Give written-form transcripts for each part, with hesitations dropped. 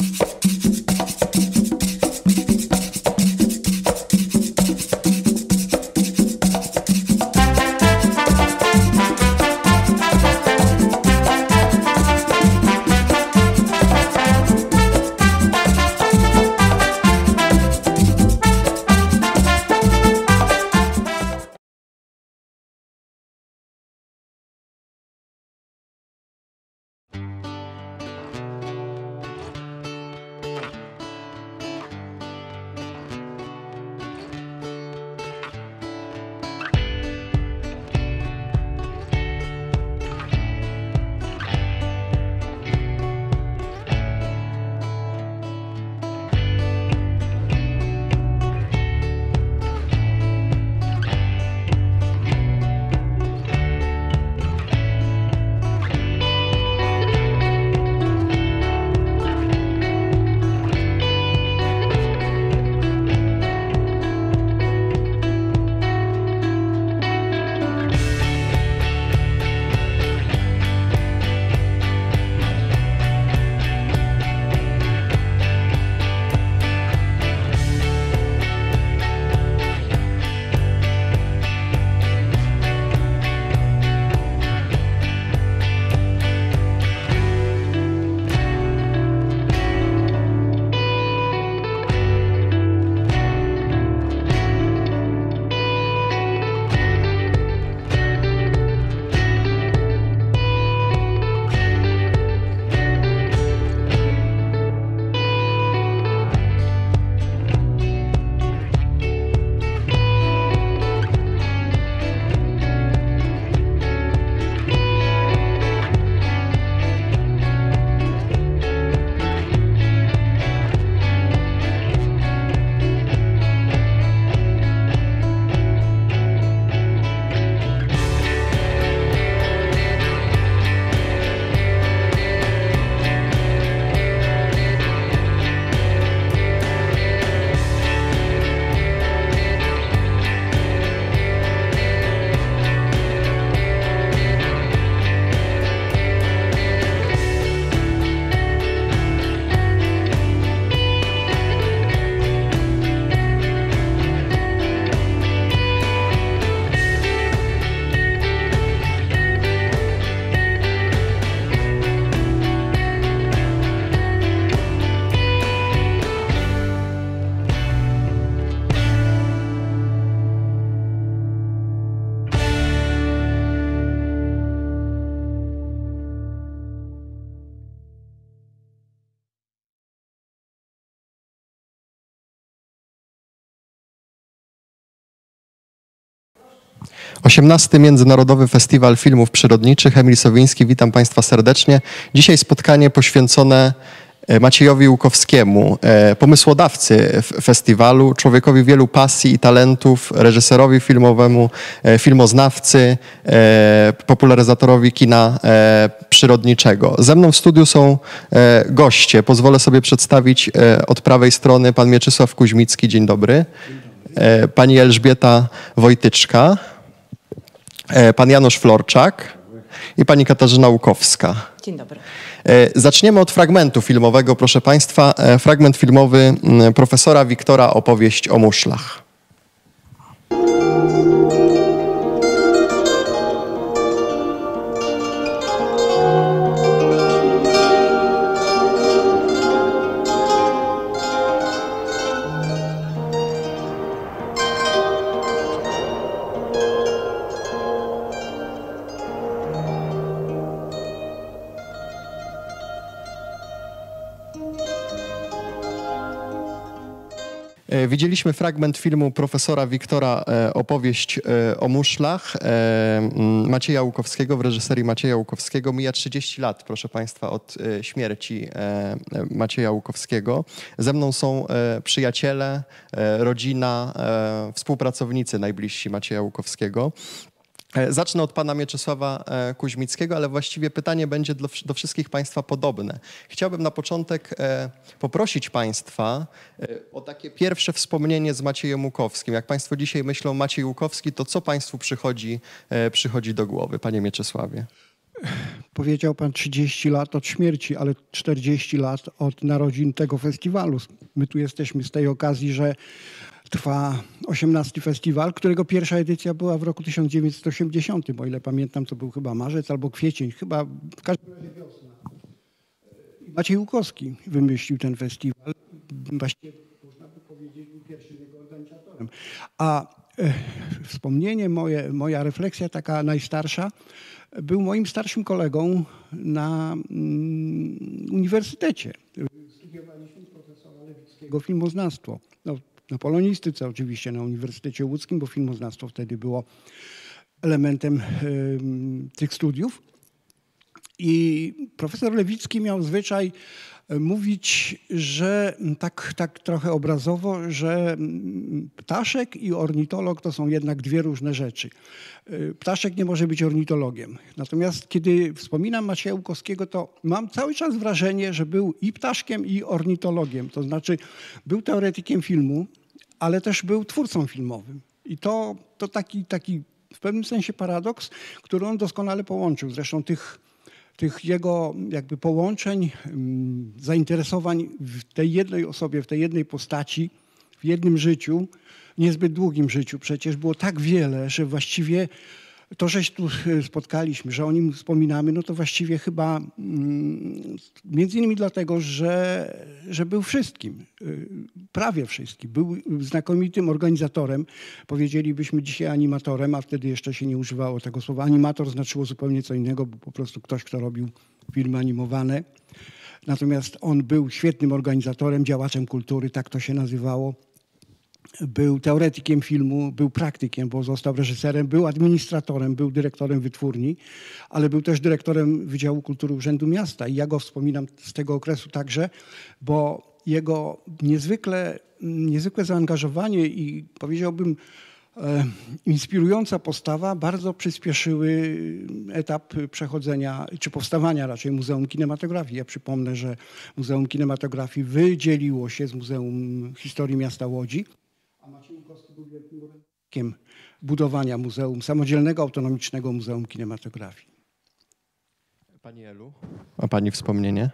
XVIII Międzynarodowy Festiwal Filmów Przyrodniczych. Emil Sowiński, witam Państwa serdecznie. Dzisiaj spotkanie poświęcone Maciejowi Łukowskiemu, pomysłodawcy festiwalu, człowiekowi wielu pasji i talentów, reżyserowi filmowemu, filmoznawcy, popularyzatorowi kina przyrodniczego. Ze mną w studiu są goście. Pozwolę sobie przedstawić od prawej strony pan Mieczysław Kuźmicki. Dzień dobry. Pani Elżbieta Wojtyczka, pan Janusz Florczak i pani Katarzyna Łukowska. Dzień dobry. Zaczniemy od fragmentu filmowego, proszę Państwa. Fragment filmowy profesora Wiktora Opowieść o muszlach. Widzieliśmy fragment filmu profesora Wiktora Opowieść o muszlach Macieja Łukowskiego, w reżyserii Macieja Łukowskiego. Mija 30 lat, proszę Państwa, od śmierci Macieja Łukowskiego. Ze mną są przyjaciele, rodzina, współpracownicy najbliżsi Macieja Łukowskiego. Zacznę od pana Mieczysława Kuźmickiego, ale właściwie pytanie będzie do wszystkich Państwa podobne. Chciałbym na początek poprosić Państwa o takie pierwsze wspomnienie z Maciejem Łukowskim. Jak Państwo dzisiaj myślą Maciej Łukowski, to co Państwu przychodzi do głowy, panie Mieczysławie? Powiedział pan 30 lat od śmierci, ale 40 lat od narodzin tego festiwalu. My tu jesteśmy z tej okazji, że trwa 18. festiwal, którego pierwsza edycja była w roku 1980. O ile pamiętam, to był chyba marzec albo kwiecień, chyba w każdym razie wiosna. Maciej Łukowski wymyślił ten festiwal. Właściwie można by powiedzieć, był pierwszym jego organizatorem. A wspomnienie moja refleksja taka najstarsza, był moim starszym kolegą na uniwersytecie. Studiowaliśmy u profesora Lewickiego filmoznawstwo. No, na polonistyce oczywiście, na Uniwersytecie Łódzkim, bo filmoznawstwo wtedy było elementem tych studiów. I profesor Lewicki miał zwyczaj mówić, że tak trochę obrazowo, że ptaszek i ornitolog to są jednak dwie różne rzeczy. Ptaszek nie może być ornitologiem. Natomiast kiedy wspominam Macieja Łukowskiego, to mam cały czas wrażenie, że był i ptaszkiem, i ornitologiem. To znaczy był teoretykiem filmu, ale też był twórcą filmowym. I to taki w pewnym sensie paradoks, który on doskonale połączył. Zresztą tych jego jakby połączeń, zainteresowań w tej jednej osobie, w tej jednej postaci, w jednym życiu, niezbyt długim życiu przecież było tak wiele, że właściwie to, że się tu spotkaliśmy, że o nim wspominamy, no to właściwie chyba między innymi dlatego, że był wszystkim, prawie wszystkim. Był znakomitym organizatorem, powiedzielibyśmy dzisiaj animatorem, a wtedy jeszcze się nie używało tego słowa. Animator znaczyło zupełnie co innego, bo po prostu ktoś, kto robił filmy animowane. Natomiast on był świetnym organizatorem, działaczem kultury, tak to się nazywało. Był teoretykiem filmu, był praktykiem, bo został reżyserem, był administratorem, był dyrektorem wytwórni, ale był też dyrektorem Wydziału Kultury Urzędu Miasta. I ja go wspominam z tego okresu także, bo jego niezwykłe zaangażowanie i powiedziałbym inspirująca postawa bardzo przyspieszyły etap przechodzenia, czy powstawania raczej Muzeum Kinematografii. Ja przypomnę, że Muzeum Kinematografii wydzieliło się z Muzeum Historii Miasta Łodzi. A Maciej Łukowski był wielkim orędownikiem budowania muzeum, samodzielnego, autonomicznego Muzeum Kinematografii. Pani Elu, a pani wspomnienie?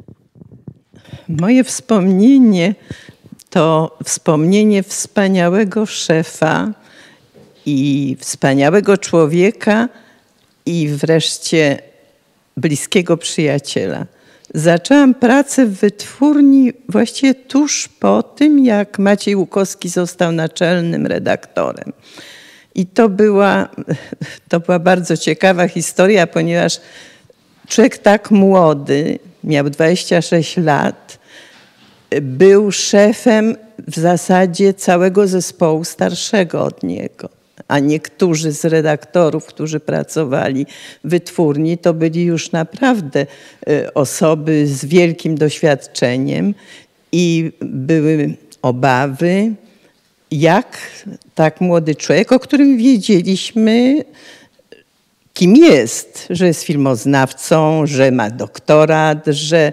Moje wspomnienie to wspomnienie wspaniałego szefa i wspaniałego człowieka i wreszcie bliskiego przyjaciela. Zaczęłam pracę w wytwórni właściwie tuż po tym, jak Maciej Łukowski został naczelnym redaktorem. I to była bardzo ciekawa historia, ponieważ człowiek tak młody, miał 26 lat, był szefem w zasadzie całego zespołu starszego od niego. A niektórzy z redaktorów, którzy pracowali w wytwórni, to byli już naprawdę osoby z wielkim doświadczeniem i były obawy, jak tak młody człowiek, o którym wiedzieliśmy, kim jest, że jest filmoznawcą, że ma doktorat,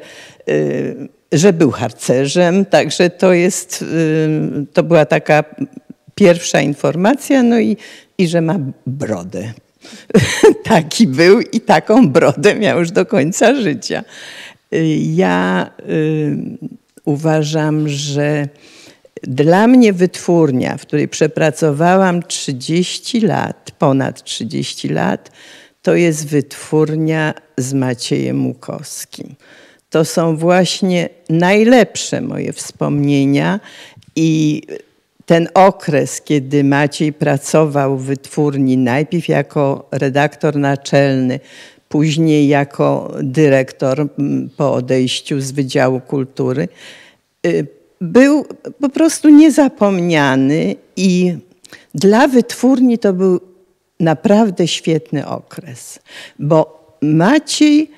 że był harcerzem, także to była taka pierwsza informacja, no i że ma brodę. Taki był i taką brodę miał już do końca życia. Ja uważam, że dla mnie wytwórnia, w której przepracowałam 30 lat, ponad 30 lat, to jest wytwórnia z Maciejem Łukowskim. To są właśnie najlepsze moje wspomnienia i ten okres, kiedy Maciej pracował w wytwórni, najpierw jako redaktor naczelny, później jako dyrektor po odejściu z Wydziału Kultury, był po prostu niezapomniany i dla wytwórni to był naprawdę świetny okres. Bo Maciej,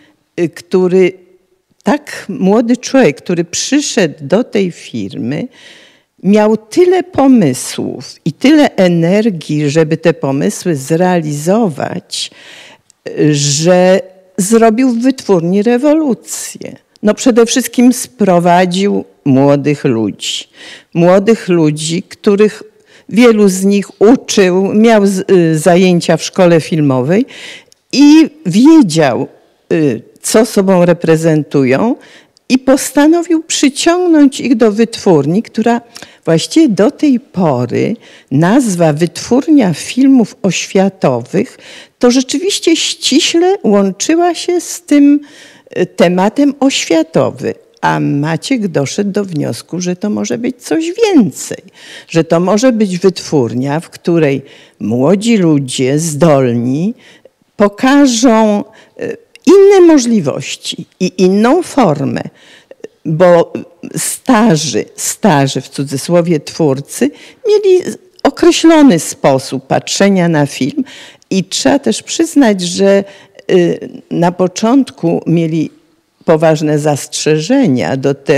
tak młody człowiek, który przyszedł do tej firmy, miał tyle pomysłów i tyle energii, żeby te pomysły zrealizować, że zrobił w wytwórni rewolucję. No przede wszystkim sprowadził młodych ludzi, których wielu z nich uczył, miał zajęcia w szkole filmowej i wiedział, co sobą reprezentują i postanowił przyciągnąć ich do wytwórni, która właściwie do tej pory nazwa Wytwórnia Filmów Oświatowych to rzeczywiście ściśle łączyła się z tym tematem oświatowy. A Maciek doszedł do wniosku, że to może być coś więcej, że to może być wytwórnia, w której młodzi ludzie zdolni pokażą inne możliwości i inną formę, bo starzy w cudzysłowie twórcy mieli określony sposób patrzenia na film i trzeba też przyznać, że na początku mieli poważne zastrzeżenia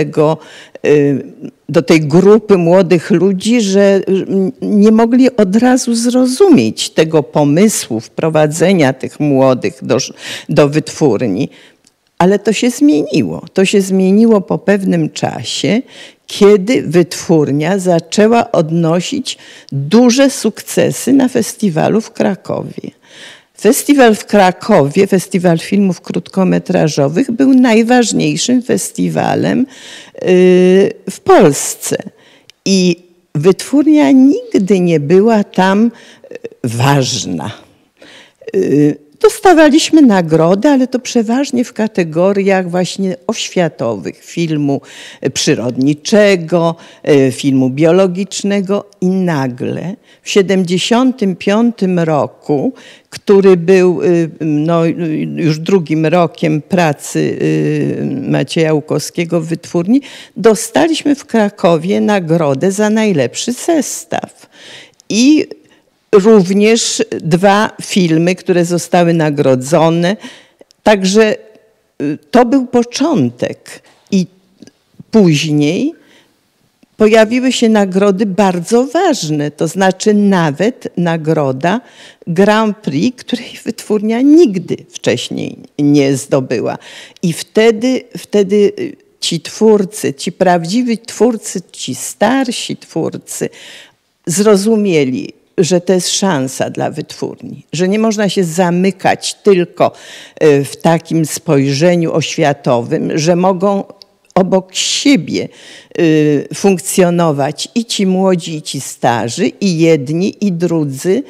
do tej grupy młodych ludzi, że nie mogli od razu zrozumieć tego pomysłu wprowadzenia tych młodych do wytwórni. Ale to się zmieniło. To się zmieniło po pewnym czasie, kiedy wytwórnia zaczęła odnosić duże sukcesy na festiwalu w Krakowie. Festiwal w Krakowie, Festiwal Filmów Krótkometrażowych, był najważniejszym festiwalem w Polsce. I wytwórnia nigdy nie była tam ważna. Dostawaliśmy nagrody, ale to przeważnie w kategoriach właśnie oświatowych, filmu przyrodniczego, filmu biologicznego i nagle w 1975 roku, który był już drugim rokiem pracy Macieja Łukowskiego w wytwórni, dostaliśmy w Krakowie nagrodę za najlepszy zestaw. I również 2 filmy, które zostały nagrodzone. Także to był początek. I później pojawiły się nagrody bardzo ważne, to znaczy nawet nagroda Grand Prix, której wytwórnia nigdy wcześniej nie zdobyła. I wtedy ci twórcy, ci prawdziwi twórcy, ci starsi twórcy zrozumieli, że to jest szansa dla wytwórni, że nie można się zamykać tylko w takim spojrzeniu oświatowym, że mogą obok siebie funkcjonować i ci młodzi, i ci starzy, i jedni, i drudzy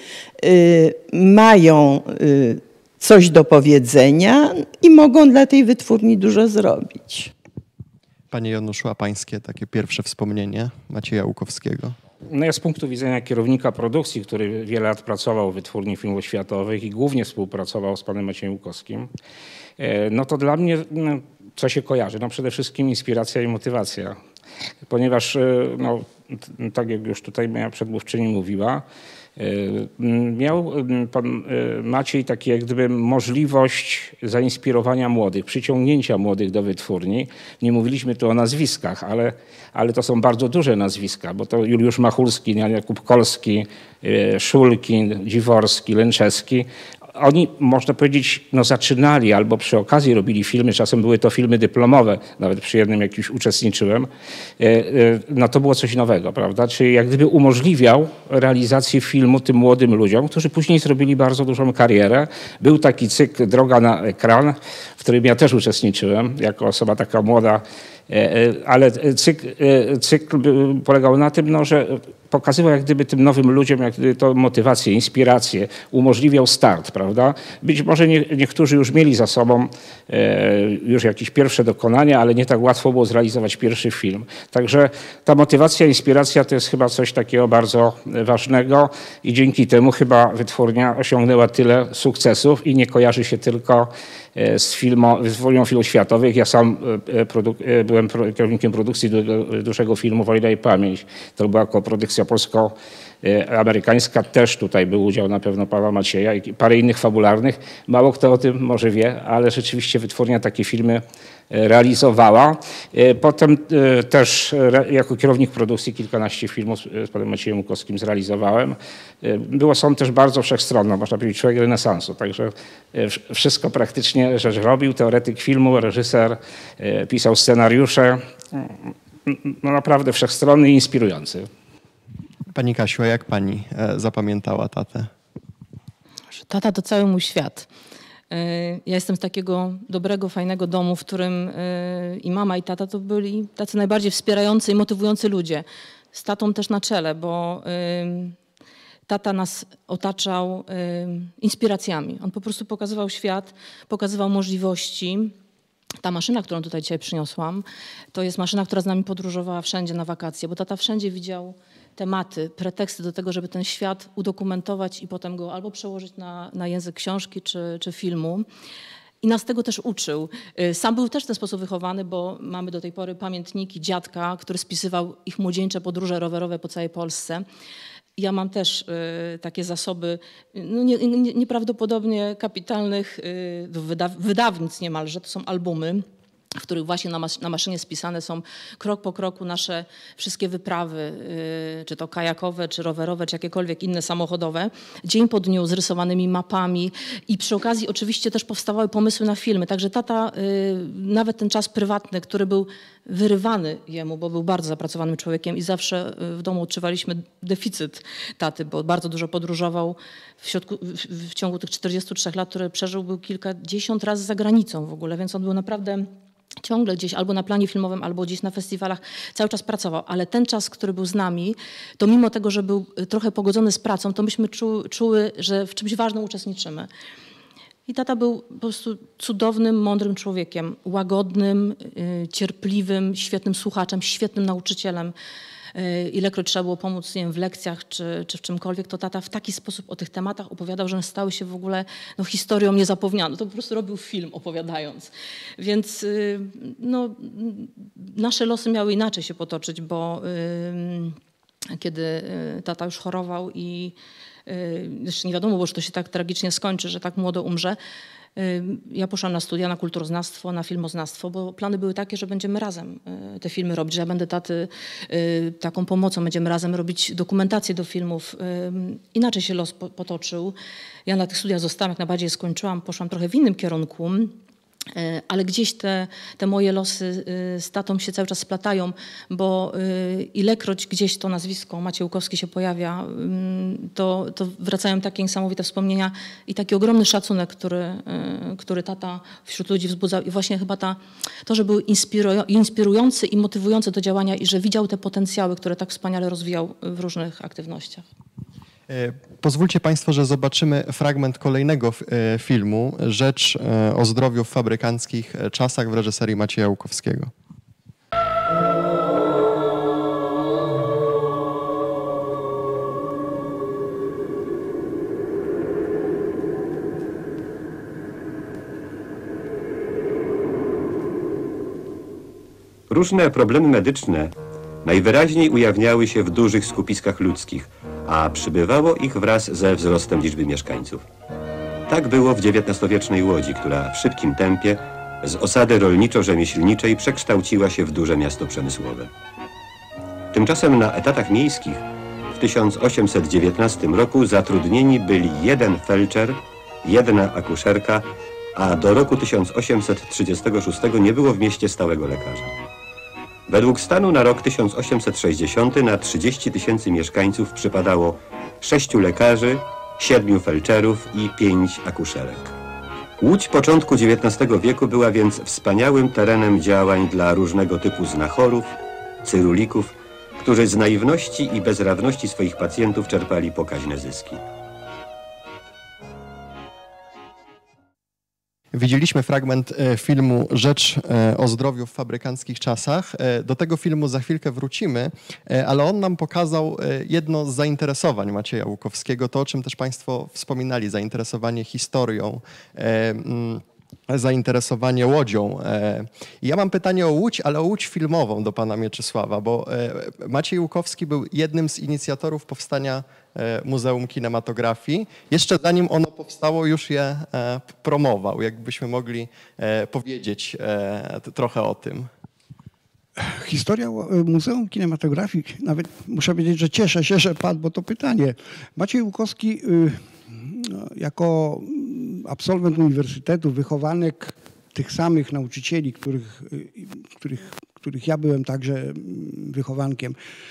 mają coś do powiedzenia i mogą dla tej wytwórni dużo zrobić. Panie Januszu, a pańskie takie pierwsze wspomnienie Macieja Łukowskiego? No ja z punktu widzenia kierownika produkcji, który wiele lat pracował w Wytwórni Filmów Oświatowych i głównie współpracował z panem Maciejem Łukowskim, no to dla mnie co się kojarzy? No przede wszystkim inspiracja i motywacja. Ponieważ, no, tak jak już tutaj moja przedmówczyni mówiła, miał pan Maciej takie jak gdyby możliwość zainspirowania młodych, przyciągnięcia młodych do wytwórni. Nie mówiliśmy tu o nazwiskach, ale to są bardzo duże nazwiska, bo to Juliusz Machulski, Jakub Kolski, Szulkin, Dziworski, Lęczewski. Oni, można powiedzieć, no zaczynali albo przy okazji robili filmy, czasem były to filmy dyplomowe, nawet przy jednym jakimś uczestniczyłem. No to było coś nowego, prawda? Czyli jak gdyby umożliwiał realizację filmu tym młodym ludziom, którzy później zrobili bardzo dużą karierę. Był taki cykl Droga na ekran, w którym ja też uczestniczyłem, jako osoba taka młoda, ale cykl polegał na tym, no, że pokazywał jak gdyby tym nowym ludziom jak gdyby to motywację, inspirację, umożliwiał start, prawda? Być może niektórzy już mieli za sobą już jakieś pierwsze dokonania, ale nie tak łatwo było zrealizować pierwszy film. Także ta motywacja, inspiracja to jest chyba coś takiego bardzo ważnego i dzięki temu chyba wytwórnia osiągnęła tyle sukcesów i nie kojarzy się tylko z Wytwórnią Filmów Oświatowych. Ja sam byłem kierownikiem produkcji dużego filmu Wojna i Pamięć. To była koprodukcja polsko-amerykańska. Też tutaj był udział na pewno pana Macieja i parę innych fabularnych. Mało kto o tym może wie, ale rzeczywiście wytwórnia takie filmy realizowała. Potem też jako kierownik produkcji kilkanaście filmów z panem Maciejem Łukowskim zrealizowałem. Są też bardzo wszechstronne, można powiedzieć człowiek renesansu, także wszystko praktycznie rzecz robił. Teoretyk filmu, reżyser, pisał scenariusze. No naprawdę wszechstronny i inspirujący. Pani Kasiu, a jak pani zapamiętała tatę? Tata to cały mój świat. Ja jestem z takiego dobrego, fajnego domu, w którym i mama, i tata to byli tacy najbardziej wspierający i motywujący ludzie. Z tatą też na czele, bo tata nas otaczał inspiracjami. On po prostu pokazywał świat, pokazywał możliwości. Ta maszyna, którą tutaj dzisiaj przyniosłam, to jest maszyna, która z nami podróżowała wszędzie na wakacje, bo tata wszędzie widział tematy, preteksty do tego, żeby ten świat udokumentować i potem go albo przełożyć na język książki czy filmu. I nas tego też uczył. Sam był też w ten sposób wychowany, bo mamy do tej pory pamiętniki dziadka, który spisywał ich młodzieńcze podróże rowerowe po całej Polsce. Ja mam też takie zasoby nieprawdopodobnie kapitalnych wydawnic niemalże. To są albumy, w których właśnie na maszynie spisane są krok po kroku nasze wszystkie wyprawy, czy to kajakowe, czy rowerowe, czy jakiekolwiek inne samochodowe, dzień po dniu z rysowanymi mapami i przy okazji oczywiście też powstawały pomysły na filmy. Także tata, nawet ten czas prywatny, który był wyrywany jemu, bo był bardzo zapracowanym człowiekiem i zawsze w domu odczuwaliśmy deficyt taty, bo bardzo dużo podróżował. W ciągu tych 43 lat, które przeżył, był kilkadziesiąt razy za granicą w ogóle, więc on był naprawdę ciągle gdzieś albo na planie filmowym, albo gdzieś na festiwalach cały czas pracował. Ale ten czas, który był z nami, to mimo tego, że był trochę pogodzony z pracą, to myśmy czuły, że w czymś ważnym uczestniczymy. I tata był po prostu cudownym, mądrym człowiekiem, łagodnym, cierpliwym, świetnym słuchaczem, świetnym nauczycielem. Ilekroć trzeba było pomóc, nie wiem, w lekcjach czy w czymkolwiek, to tata w taki sposób o tych tematach opowiadał, że one stały się w ogóle historią niezapomnianą. To po prostu robił film opowiadając. Więc nasze losy miały inaczej się potoczyć, bo kiedy tata już chorował i jeszcze nie wiadomo było, że to się tak tragicznie skończy, że tak młodo umrze, ja poszłam na studia, na kulturoznawstwo, na filmoznawstwo, bo plany były takie, że będziemy razem te filmy robić, że ja będę taty taką pomocą, będziemy razem robić dokumentację do filmów. Inaczej się los potoczył. Ja na tych studiach zostałam, jak najbardziej je skończyłam, poszłam trochę w innym kierunku, ale gdzieś te moje losy z tatą się cały czas splatają, bo ilekroć gdzieś to nazwisko Maciej Łukowski się pojawia, to wracają takie niesamowite wspomnienia i taki ogromny szacunek, który tata wśród ludzi wzbudzał. I właśnie chyba to, że był inspirujący i motywujący do działania i że widział te potencjały, które tak wspaniale rozwijał w różnych aktywnościach. Pozwólcie Państwo, że zobaczymy fragment kolejnego filmu, Rzecz o zdrowiu w fabrykanckich czasach w reżyserii Macieja Łukowskiego. Różne problemy medyczne najwyraźniej ujawniały się w dużych skupiskach ludzkich, a przybywało ich wraz ze wzrostem liczby mieszkańców. Tak było w XIX-wiecznej Łodzi, która w szybkim tempie z osady rolniczo-rzemieślniczej przekształciła się w duże miasto przemysłowe. Tymczasem na etatach miejskich w 1819 roku zatrudnieni byli jeden felczer, jedna akuszerka, a do roku 1836 nie było w mieście stałego lekarza. Według stanu na rok 1860 na 30 000 mieszkańców przypadało 6 lekarzy, 7 felczerów i 5 akuszerek. Łódź początku XIX wieku była więc wspaniałym terenem działań dla różnego typu znachorów, cyrulików, którzy z naiwności i bezradności swoich pacjentów czerpali pokaźne zyski. Widzieliśmy fragment filmu Rzecz o zdrowiu w fabrykanckich czasach. Do tego filmu za chwilkę wrócimy, ale on nam pokazał jedno z zainteresowań Macieja Łukowskiego, to o czym też Państwo wspominali, zainteresowanie historią, zainteresowanie Łodzią. Ja mam pytanie o Łódź, ale o Łódź filmową do pana Mieczysława, bo Maciej Łukowski był jednym z inicjatorów powstania Muzeum Kinematografii. Jeszcze zanim ono powstało, już je promował. Jakbyśmy mogli powiedzieć trochę o tym. Historia Muzeum Kinematografii, nawet muszę powiedzieć, że cieszę się, że padło to pytanie. Maciej Łukowski jako absolwent uniwersytetu, wychowanek tych samych nauczycieli, których ja byłem także wychowankiem,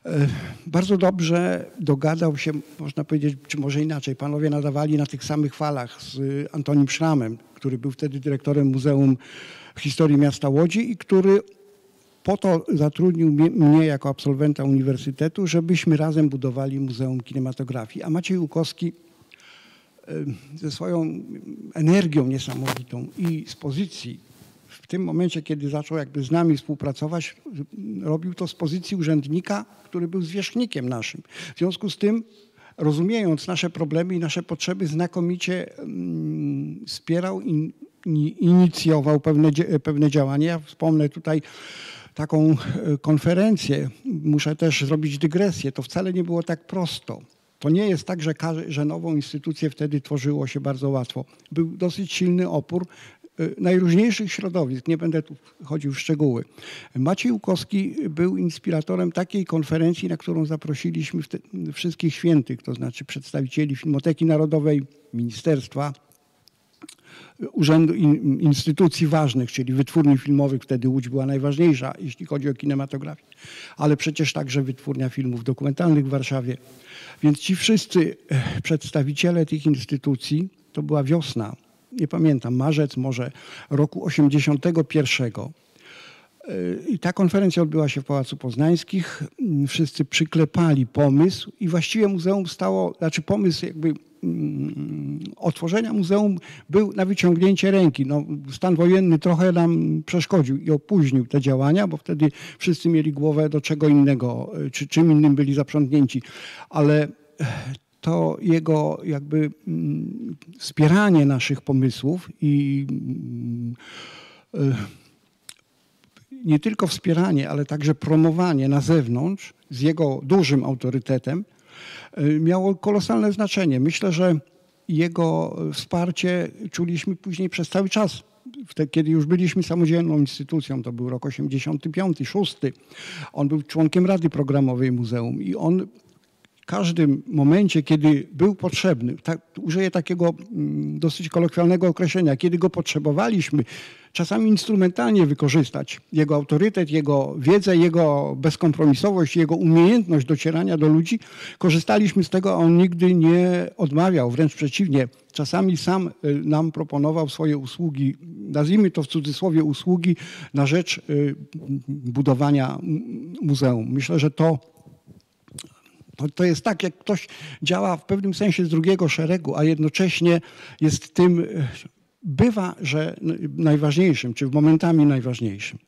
Bardzo dobrze dogadał się, można powiedzieć, czy może inaczej, panowie nadawali na tych samych falach z Antonim Szramem, który był wtedy dyrektorem Muzeum Historii Miasta Łodzi i który po to zatrudnił mnie jako absolwenta uniwersytetu, żebyśmy razem budowali Muzeum Kinematografii. A Maciej Łukowski ze swoją energią niesamowitą i z pozycji, w tym momencie, kiedy zaczął jakby z nami współpracować, robił to z pozycji urzędnika, który był zwierzchnikiem naszym. W związku z tym, rozumiejąc nasze problemy i nasze potrzeby, znakomicie wspierał i inicjował pewne działania. Ja wspomnę tutaj taką konferencję. Muszę też zrobić dygresję. To wcale nie było tak prosto. To nie jest tak, że nową instytucję wtedy tworzyło się bardzo łatwo. Był dosyć silny opór najróżniejszych środowisk. Nie będę tu wchodził w szczegóły. Maciej Łukowski był inspiratorem takiej konferencji, na którą zaprosiliśmy wszystkich świętych, to znaczy przedstawicieli Filmoteki Narodowej, ministerstwa, urzędu, instytucji ważnych, czyli wytwórni filmowych. Wtedy Łódź była najważniejsza, jeśli chodzi o kinematografię, ale przecież także wytwórnia filmów dokumentalnych w Warszawie. Więc ci wszyscy przedstawiciele tych instytucji, to była wiosna, nie pamiętam, marzec może roku 81. I ta konferencja odbyła się w Pałacu Poznańskich. Wszyscy przyklepali pomysł i właściwie muzeum stało, znaczy pomysł jakby otworzenia muzeum był na wyciągnięcie ręki. No, stan wojenny trochę nam przeszkodził i opóźnił te działania, bo wtedy wszyscy mieli głowę do czego innego, czy czym innym byli zaprzątnięci. Ale to jego jakby wspieranie naszych pomysłów i nie tylko wspieranie, ale także promowanie na zewnątrz z jego dużym autorytetem miało kolosalne znaczenie. Myślę, że jego wsparcie czuliśmy później przez cały czas. Kiedy już byliśmy samodzielną instytucją, to był rok 85, 6. On był członkiem Rady Programowej Muzeum i on w każdym momencie, kiedy był potrzebny, użyję takiego dosyć kolokwialnego określenia, kiedy go potrzebowaliśmy, czasami instrumentalnie wykorzystać jego autorytet, jego wiedzę, jego bezkompromisowość, jego umiejętność docierania do ludzi, korzystaliśmy z tego, a on nigdy nie odmawiał, wręcz przeciwnie. Czasami sam nam proponował swoje usługi, nazwijmy to w cudzysłowie usługi, na rzecz budowania muzeum. Myślę, że to jest tak, jak ktoś działa w pewnym sensie z drugiego szeregu, a jednocześnie jest tym, bywa, że najważniejszym, czy momentami najważniejszym.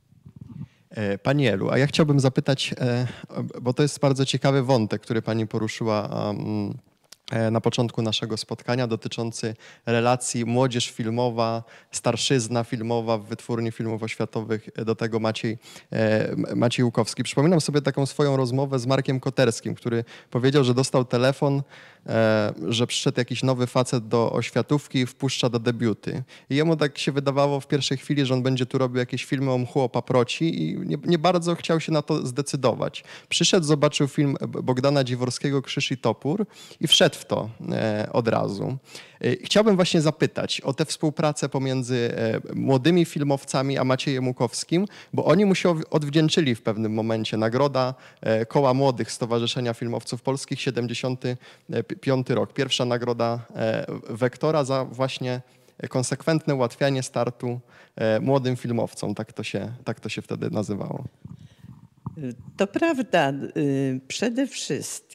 Pani Elu, a ja chciałbym zapytać, bo to jest bardzo ciekawy wątek, który pani poruszyła na początku naszego spotkania, dotyczący relacji młodzież filmowa, starszyzna filmowa w wytwórni filmów oświatowych, do tego Maciej Łukowski. Przypominam sobie taką swoją rozmowę z Markiem Koterskim, który powiedział, że dostał telefon, że przyszedł jakiś nowy facet do oświatówki i wpuszcza do debiuty. I jemu tak się wydawało w pierwszej chwili, że on będzie tu robił jakieś filmy o mchu, o paproci i nie bardzo chciał się na to zdecydować. Przyszedł, zobaczył film Bogdana Dziworskiego Krzyż i Topór i wszedł w to od razu. Chciałbym właśnie zapytać o tę współpracę pomiędzy młodymi filmowcami a Maciejem Łukowskim, bo oni mu się odwdzięczyli w pewnym momencie. Nagroda Koła Młodych Stowarzyszenia Filmowców Polskich, 75 rok. Pierwsza nagroda Wektora za właśnie konsekwentne ułatwianie startu młodym filmowcom. Tak to się wtedy nazywało. To prawda. Przede wszystkim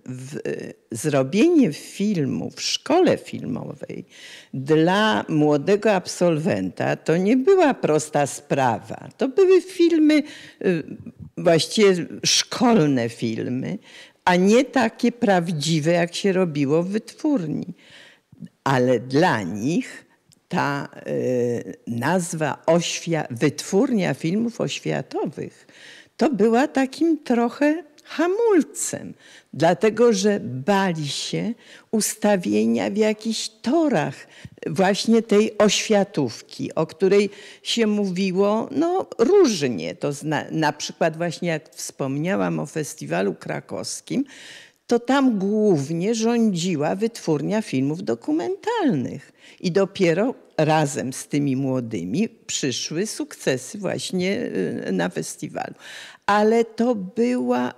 zrobienie filmu w szkole filmowej dla młodego absolwenta to nie była prosta sprawa. To były filmy, właściwie szkolne filmy, a nie takie prawdziwe, jak się robiło w wytwórni. Ale dla nich ta nazwa Wytwórnia Filmów Oświatowych to była takim trochę hamulcem, dlatego że bali się ustawienia w jakichś torach właśnie tej oświatówki, o której się mówiło różnie. To na przykład właśnie jak wspomniałam o festiwalu krakowskim, to tam głównie rządziła Wytwórnia Filmów Dokumentalnych i dopiero razem z tymi młodymi przyszły sukcesy właśnie na festiwalu. Ale to była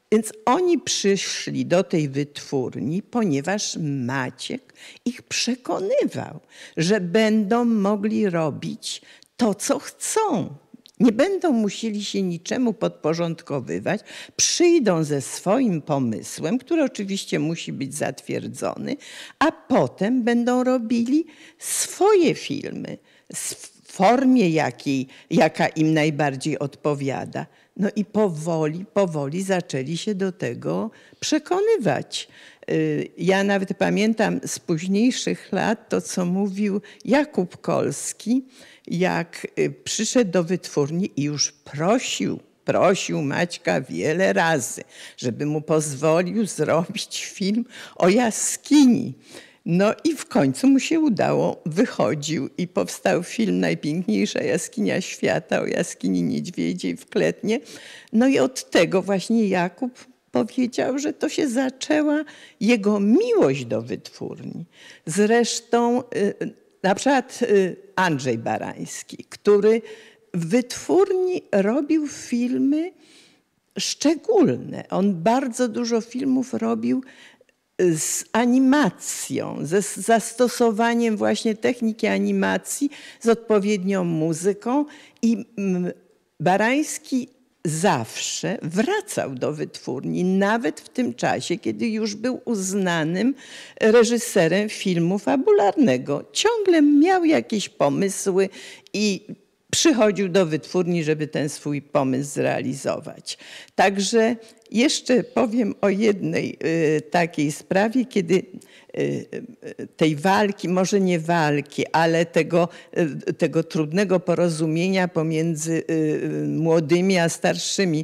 Więc oni przyszli do tej wytwórni, ponieważ Maciek ich przekonywał, że będą mogli robić to, co chcą. Nie będą musieli się niczemu podporządkowywać, przyjdą ze swoim pomysłem, który oczywiście musi być zatwierdzony, a potem będą robili swoje filmy w formie, jaka im najbardziej odpowiada. No i powoli zaczęli się do tego przekonywać. Ja nawet pamiętam z późniejszych lat to, co mówił Jakub Kolski, jak przyszedł do wytwórni i już prosił Maćka wiele razy, żeby mu pozwolił zrobić film o jaskini. No i w końcu mu się udało, wychodził i powstał film Najpiękniejsza jaskinia świata o jaskini niedźwiedziej w Kletnie. No i od tego właśnie Jakub powiedział, że to się zaczęła jego miłość do wytwórni. Zresztą na przykład Andrzej Barański, który w wytwórni robił filmy szczególne. On bardzo dużo filmów robił z animacją, ze zastosowaniem właśnie techniki animacji, z odpowiednią muzyką i Barański zawsze wracał do wytwórni, nawet w tym czasie, kiedy już był uznanym reżyserem filmu fabularnego. Ciągle miał jakieś pomysły i przychodził do wytwórni, żeby ten swój pomysł zrealizować. Także jeszcze powiem o jednej takiej sprawie, kiedy tej walki, może nie walki, ale tego trudnego porozumienia pomiędzy młodymi a starszymi.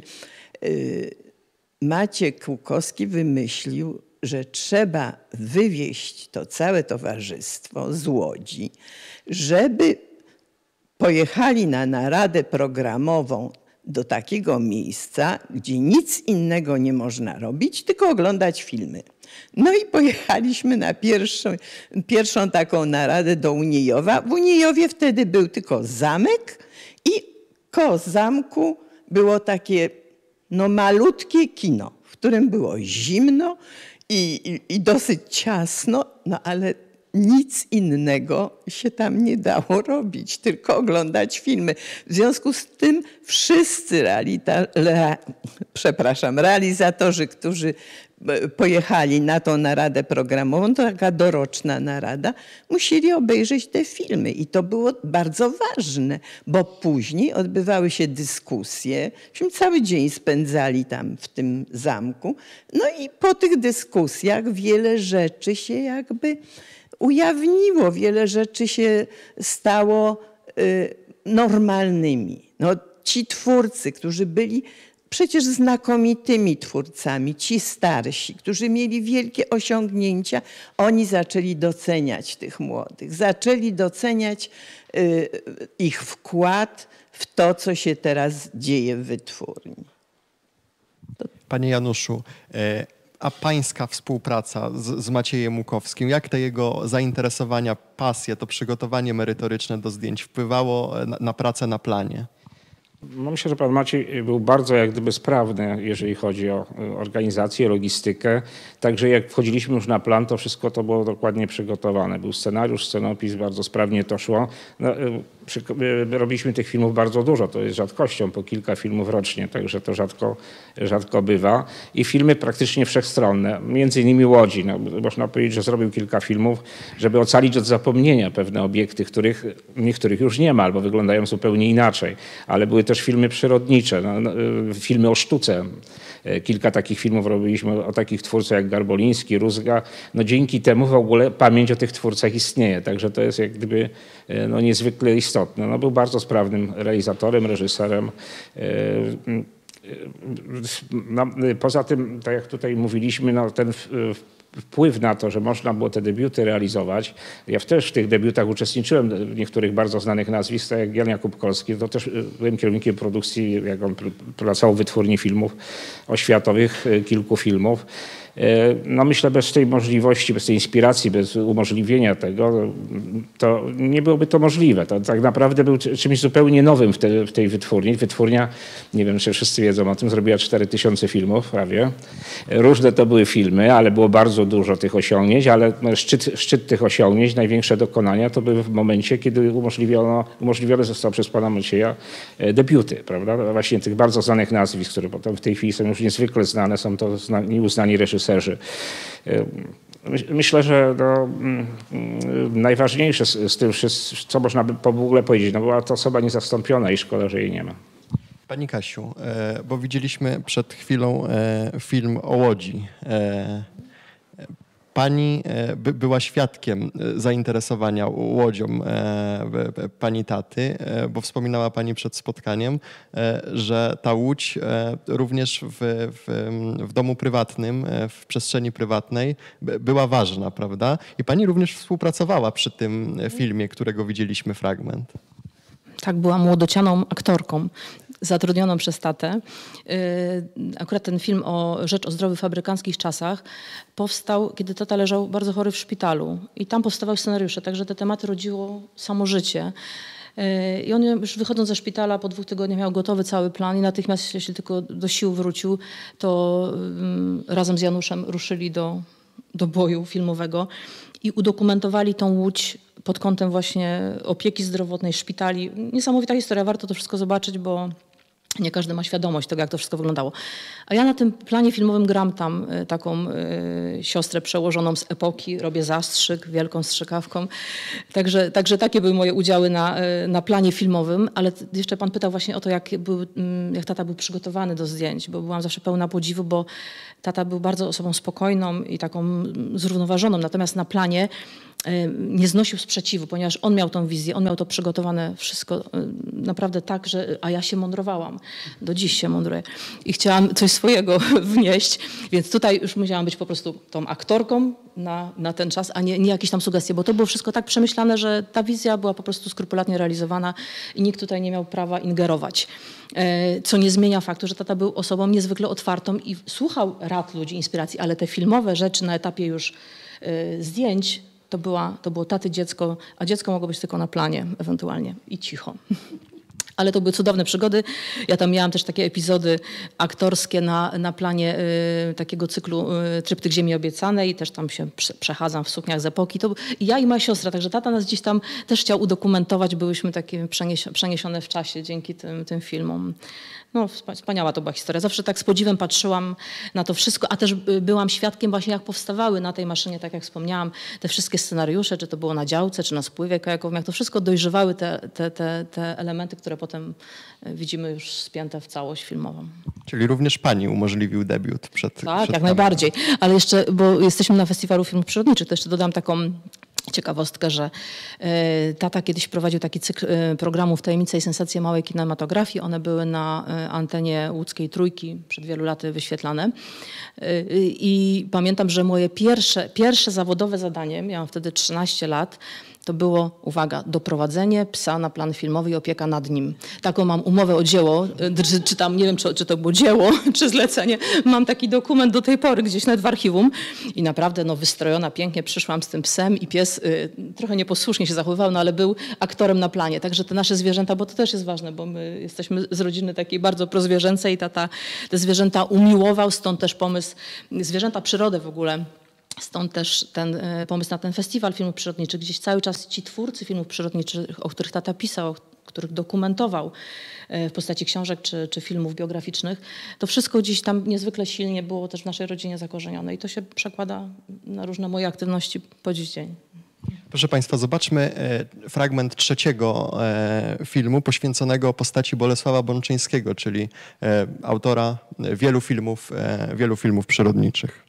Maciek Łukowski wymyślił, że trzeba wywieźć to całe towarzystwo z Łodzi, żeby pojechali na naradę programową do takiego miejsca, gdzie nic innego nie można robić, tylko oglądać filmy. No i pojechaliśmy na pierwszą taką naradę do Uniejowa. W Uniejowie wtedy był tylko zamek i koło zamku było takie malutkie kino, w którym było zimno i dosyć ciasno, no ale nic innego się tam nie dało robić, tylko oglądać filmy. W związku z tym wszyscy realizatorzy, którzy pojechali na tą naradę programową, to taka doroczna narada, musieli obejrzeć te filmy. I to było bardzo ważne, bo później odbywały się dyskusje. Myśmy cały dzień spędzali tam w tym zamku. No i po tych dyskusjach wiele rzeczy się jakby ujawniło, wiele rzeczy się stało normalnymi. No, ci twórcy, którzy byli przecież znakomitymi twórcami, ci starsi, którzy mieli wielkie osiągnięcia, oni zaczęli doceniać tych młodych, zaczęli doceniać ich wkład w to, co się teraz dzieje w wytwórni. Panie Januszu, a pańska współpraca z Maciejem Łukowskim, jak te jego zainteresowania, pasje, to przygotowanie merytoryczne do zdjęć wpływało na pracę na planie? No myślę, że pan Maciej był bardzo jak gdyby sprawny, jeżeli chodzi o organizację, logistykę. Także jak wchodziliśmy już na plan, to wszystko to było dokładnie przygotowane. Był scenariusz, scenopis, bardzo sprawnie to szło. No, robiliśmy tych filmów bardzo dużo, to jest rzadkością, po kilka filmów rocznie, także to rzadko bywa. I filmy praktycznie wszechstronne, między innymi Łodzi. No, można powiedzieć, że zrobił kilka filmów, żeby ocalić od zapomnienia pewne obiekty, niektórych już nie ma albo wyglądają zupełnie inaczej. Ale były też filmy przyrodnicze, filmy o sztuce. Kilka takich filmów robiliśmy o takich twórcach jak Garboliński, Rózga. No dzięki temu w ogóle pamięć o tych twórcach istnieje, także to jest jak gdyby niezwykle istotne. No, był bardzo sprawnym realizatorem, reżyserem. Poza tym, tak jak tutaj mówiliśmy, ten wpływ na to, że można było te debiuty realizować. Ja też w tych debiutach uczestniczyłem, niektórych bardzo znanych nazwisk, tak jak Jan Jakub Kolski, to też byłem kierownikiem produkcji, jak on pracował w wytwórni filmów oświatowych, kilku filmów. No myślę, bez tej możliwości, bez tej inspiracji, bez umożliwienia tego, to nie byłoby to możliwe. To tak naprawdę był czymś zupełnie nowym w tej wytwórni. Wytwórnia, nie wiem, czy wszyscy wiedzą o tym, zrobiła 4000 filmów prawie. Różne to były filmy, ale było bardzo dużo tych osiągnięć, ale szczyt tych osiągnięć, największe dokonania to były w momencie, kiedy umożliwione zostało przez pana Macieja debiuty, prawda? Właśnie tych bardzo znanych nazwisk, które potem w tej chwili są już niezwykle znane, są to znani, uznani reżyserzy. Myślę, że najważniejsze z tym, co można by w ogóle powiedzieć, no była to osoba niezastąpiona i szkoda, że jej nie ma. Pani Kasiu, bo widzieliśmy przed chwilą film o Łodzi. Pani była świadkiem zainteresowania Łodzią pani taty, bo wspominała pani przed spotkaniem, że ta Łódź również w domu prywatnym, w przestrzeni prywatnej była ważna, prawda? I pani również współpracowała przy tym filmie, którego widzieliśmy fragment. Tak, byłam młodocianą aktorką zatrudnioną przez tatę. Akurat ten film Rzecz o zdrowych fabrykanckich czasach powstał, kiedy tata leżał bardzo chory w szpitalu. I tam powstawały scenariusze, także te tematy rodziło samo życie. I on już wychodząc ze szpitala po 2 tygodniach miał gotowy cały plan i natychmiast, jeśli tylko do sił wrócił, to razem z Januszem ruszyli do boju filmowego i udokumentowali tą Łódź pod kątem właśnie opieki zdrowotnej, szpitali. Niesamowita historia, warto to wszystko zobaczyć, bo nie każdy ma świadomość tego, jak to wszystko wyglądało. A ja na tym planie filmowym gram tam taką siostrę przełożoną z epoki, robię zastrzyk wielką strzykawką. Także takie były moje udziały na planie filmowym, ale jeszcze pan pytał właśnie o to, jak tata był przygotowany do zdjęć, bo byłam zawsze pełna podziwu, bo tata był bardzo osobą spokojną i taką zrównoważoną, natomiast na planie nie znosił sprzeciwu, ponieważ on miał tą wizję, on miał to przygotowane wszystko naprawdę tak, a ja się mądrowałam. Do dziś się mądruję. I chciałam coś swojego wnieść, więc tutaj już musiałam być po prostu tą aktorką na ten czas, a nie jakieś tam sugestie, bo to było wszystko tak przemyślane, że ta wizja była po prostu skrupulatnie realizowana i nikt tutaj nie miał prawa ingerować. Co nie zmienia faktu, że tata był osobą niezwykle otwartą i słuchał rad ludzi, inspiracji, ale te filmowe rzeczy na etapie już zdjęć, to było taty dziecko, a dziecko mogło być tylko na planie ewentualnie i cicho. Ale to były cudowne przygody. Ja tam miałam też takie epizody aktorskie na planie takiego cyklu Tryptyk Ziemi Obiecanej. Też tam się przechadzam w sukniach z epoki. Ja i moja siostra, także tata nas gdzieś tam też chciał udokumentować. Byłyśmy takie przeniesione w czasie dzięki tym filmom. No, wspaniała to była historia. Zawsze tak z podziwem patrzyłam na to wszystko, a też byłam świadkiem właśnie, jak powstawały na tej maszynie, tak jak wspomniałam, te wszystkie scenariusze, czy to było na działce, czy na spływie kajakowym, jak to wszystko dojrzewały te elementy, które potem widzimy już spięte w całość filmową. Czyli również pani umożliwił debiut przed jak najbardziej. Ale jeszcze, bo jesteśmy na Festiwalu Filmów Przyrodniczych, to jeszcze dodam taką ciekawostkę, że tata kiedyś prowadził taki cykl programów Tajemnice i sensacje małej kinematografii. One były na antenie łódzkiej Trójki przed wielu laty wyświetlane. I pamiętam, że moje pierwsze zawodowe zadanie, miałam wtedy 13 lat, to było, uwaga, doprowadzenie psa na plan filmowy i opieka nad nim. Taką mam umowę o dzieło, czy tam, nie wiem, czy to było dzieło, czy zlecenie. Mam taki dokument do tej pory gdzieś nawet w archiwum i naprawdę wystrojona, pięknie przyszłam z tym psem i pies trochę nieposłusznie się zachowywał, no ale był aktorem na planie. Także te nasze zwierzęta, bo to też jest ważne, bo my jesteśmy z rodziny takiej bardzo prozwierzęcej i tata te zwierzęta umiłował, stąd też pomysł, zwierzęta, przyrodę w ogóle. Stąd też ten pomysł na ten festiwal filmów przyrodniczych. Gdzieś cały czas ci twórcy filmów przyrodniczych, o których tata pisał, których dokumentował w postaci książek czy filmów biograficznych, to wszystko gdzieś tam niezwykle silnie było też w naszej rodzinie zakorzenione i to się przekłada na różne moje aktywności po dziś dzień. Proszę Państwa, zobaczmy fragment trzeciego filmu poświęconego postaci Bolesława Bączyńskiego, czyli autora wielu filmów przyrodniczych.